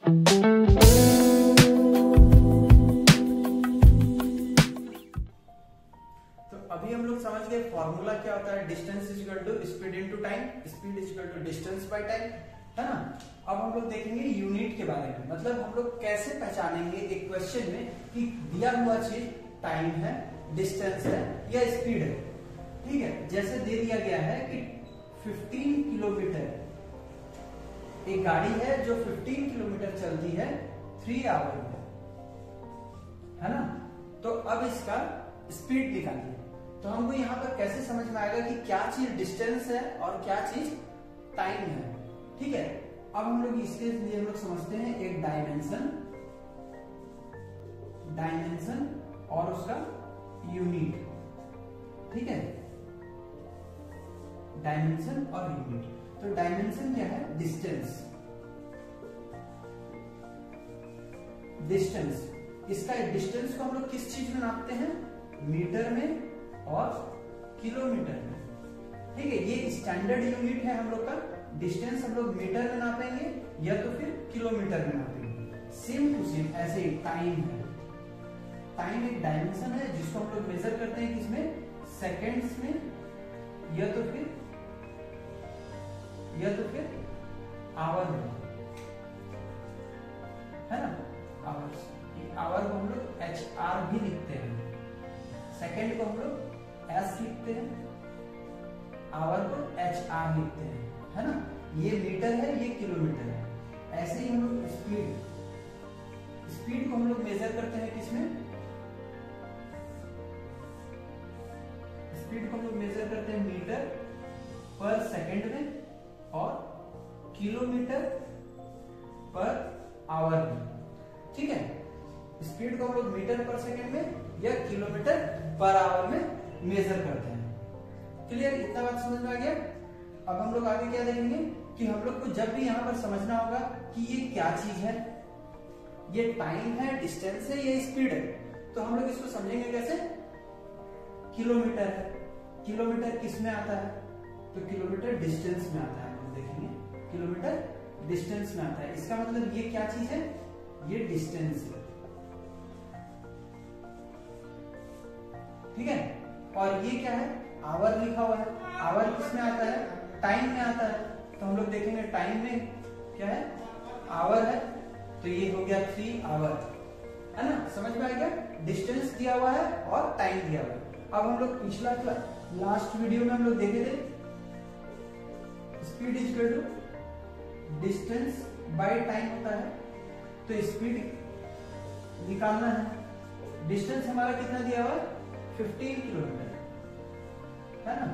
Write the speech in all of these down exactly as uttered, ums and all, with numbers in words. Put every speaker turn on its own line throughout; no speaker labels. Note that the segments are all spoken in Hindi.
अभी हम लोग समझ गए फॉर्मूला क्या होता है, distance is equal to speed into time, speed is equal to distance by time, है ना। अब हम लोग देखेंगे यूनिट के बारे में, मतलब हम लोग कैसे पहचानेंगे एक क्वेश्चन में कि दिया हुआ चीज टाइम है, डिस्टेंस है या स्पीड है। ठीक है, जैसे दे दिया गया है कि पंद्रह किलोमीटर एक गाड़ी है जो पंद्रह किलोमीटर चलती है थ्री आवर में, है ना। तो अब इसका स्पीड निकालिए। तो हमको यहाँ पर कैसे समझ में आएगा कि क्या चीज डिस्टेंस है और क्या चीज टाइम है। ठीक है, अब हम लोग इसके लिए हम लोग समझते हैं एक डायमेंशन, डायमेंशन और उसका यूनिट। ठीक है, डायमेंशन और यूनिट। तो डायमेंशन क्या है, डिस्टेंस, डिस्टेंस। इसका डिस्टेंस को हम लोग किस चीज में नापते हैं, मीटर में और किलोमीटर में। ठीक है, ये स्टैंडर्ड यूनिट है हम लोग का। डिस्टेंस हम लोग मीटर में नापेंगे या तो फिर किलोमीटर में नापेंगे। सेम टू सेम ऐसे ही टाइम है, टाइम एक डायमेंशन है जिसको हम लोग मेजर करते हैं किसमें, सेकेंड्स में या तो फिर या तो फिर आवर में, है ना, आवर्स। आवर को हम लोग एच आर भी लिखते हैं, सेकेंड को हम लोग एस लिखते हैं, आवर को एच आर लिखते हैं, है ना। ये मीटर है, ये किलोमीटर है। ऐसे ही हम लोग स्पीड, स्पीड को हम लोग मेजर करते हैं किसमें, स्पीड को हम लोग मेजर करते हैं मीटर पर सेकंड में और किलोमीटर पर आवर में। ठीक है, स्पीड को हम लोग मीटर पर सेकंड में या किलोमीटर पर आवर में मेजर करते हैं। क्लियर, इतना बात समझ में आ गया। अब हम लोग आगे क्या देखेंगे कि हम लोग को जब भी यहाँ पर समझना होगा कि ये क्या चीज है, ये टाइम है, डिस्टेंस है, ये स्पीड है, तो हम लोग इसको समझेंगे कैसे, किलोमीटर है। किलोमीटर किस में आता है, तो किलोमीटर डिस्टेंस में आता है। हम देखेंगे किलोमीटर डिस्टेंस में आता है। इसका मतलब ये क्या चीज है, ये डिस्टेंस है। ठीक है, और ये क्या है, आवर लिखा हुआ है। आवर किस में आता है, टाइम में आता है। तो हम लोग देखेंगे टाइम में क्या है, आवर है, तो ये हो गया थ्री आवर, है ना। समझ में आ गया, डिस्टेंस दिया हुआ है और टाइम दिया हुआ है। अब हम लोग पिछला लास्ट वीडियो में हम लोग देखे थे speed is equal to distance by time होता है। तो स्पीड निकालना है, डिस्टेंस हमारा कितना दिया हुआ है, पंद्रह किलोमीटर, है ना।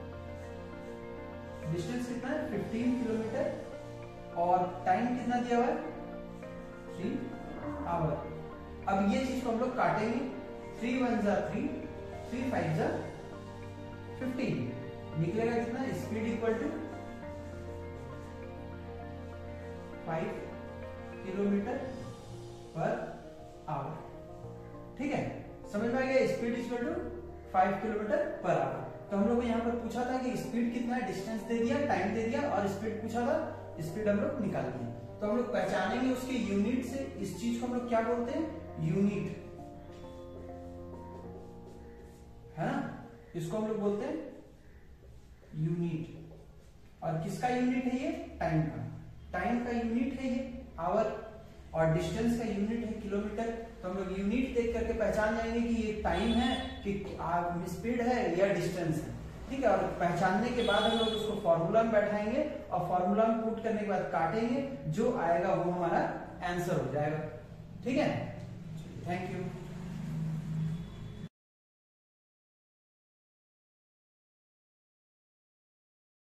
डिस्टेंस कितना है, पंद्रह किलोमीटर, और टाइम कितना दिया हुआ है, थ्री आवर। अब ये चीज को हम लोग काटेंगे, थ्री वन जा थ्री, थ्री फाइव जा फिफ्टीन, निकलेगा कितना, speed equal to five kilometre per hour. ठीक है, समझ में आ गया, speed equal to five kilometre per hour. तो हम लोग को यहाँ पर पूछा था कि स्पीड कितना है, डिस्टेंस दे दिया, टाइम दे दिया और स्पीड पूछा था, स्पीड हम लोग निकाल दिए। तो हम लोग पहचानेंगे उसके यूनिट से। इस चीज को हम लोग क्या बोलते हैं, यूनिट, है ना। इसको हम लोग बोलते हैं यूनिट। और किसका यूनिट है ये, टाइम का। टाइम का यूनिट है ये आवर, और डिस्टेंस का यूनिट है किलोमीटर। तो हम लोग यूनिट देख करके पहचान जाएंगे कि ये टाइम है कि स्पीड है या डिस्टेंस है। ठीक है, और पहचानने के बाद हम लोग उसको फॉर्मूला में बैठाएंगे और फॉर्मूला में पुट करने के बाद काटेंगे, जो आएगा वो हमारा आंसर हो जाएगा। ठीक है, थैंक यू।